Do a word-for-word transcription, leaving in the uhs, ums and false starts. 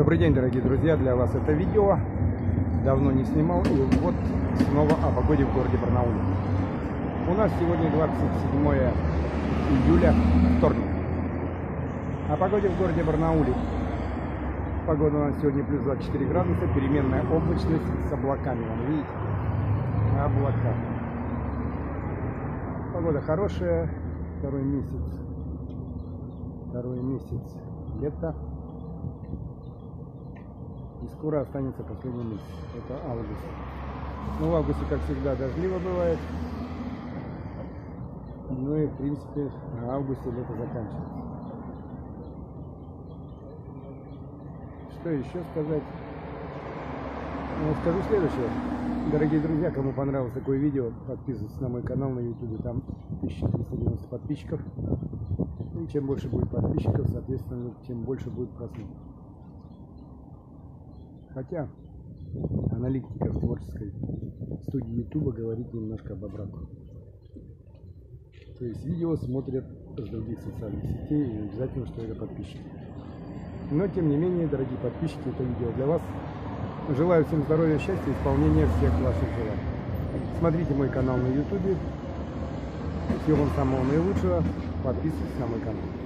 Добрый день, дорогие друзья, для вас это видео. Давно не снимал, и вот снова о погоде в городе Барнауле. У нас сегодня двадцать седьмое июля, вторник. О погоде в городе Барнауле. Погода у нас сегодня плюс двадцать четыре градуса, переменная облачность с облаками. Вон, видите? Облака. Погода хорошая, второй месяц. Второй месяц лета. И скоро останется последний месяц. Это август. Ну, в августе, как всегда, дождливо бывает. Ну и, в принципе, в августе лето заканчивается. Что еще сказать? Ну, скажу следующее. Дорогие друзья, кому понравилось такое видео, подписывайтесь на мой канал на ютубе. Там тысяча триста девяносто подписчиков. И чем больше будет подписчиков, соответственно, тем больше будет просмотров. Хотя аналитика в творческой студии ютуба говорит немножко об обратном. То есть видео смотрят с других социальных сетей, и не обязательно, что это подписчики. Но тем не менее, дорогие подписчики, это видео для вас. Желаю всем здоровья, счастья и исполнения всех ваших желаний. Смотрите мой канал на ютубе. Всего вам самого наилучшего. Подписывайтесь на мой канал.